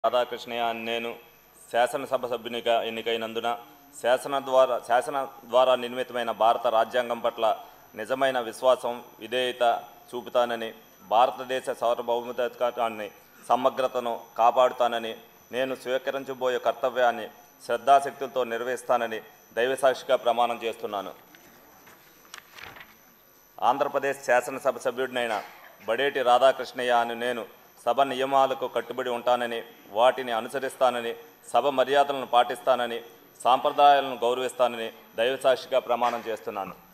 రాధాకృష్ణయ్య నేను శాసనసభ సభ్యునిగా ఎన్నికైనందున శాసన ద్వారా నిర్మితమైన భారత రాజ్యాంగం పట్ల నిజమైన విశ్వాసం విధేయత చూపుతానని, భారతదేశ సార్వభౌమాధికారాన్ని సమగ్రతను కాపాడుతానని, నేను స్వీకరించబోయే కర్తవ్యాన్ని శ్రద్ధాశక్తులతో నిర్వహిస్తానని దైవసాక్షిగా ప్రమాణం చేస్తున్నాను. ఆంధ్రప్రదేశ్ శాసనసభ సభ్యుడినైన బడేటి రాధాకృష్ణయ్య అని నేను సభ నియమాలకు కట్టుబడి ఉంటానని, వాటిని అనుసరిస్తానని, సభ మర్యాదలను పాటిస్తానని, సాంప్రదాయాలను గౌరవిస్తానని దైవసాక్షిగా ప్రమాణం చేస్తున్నాను.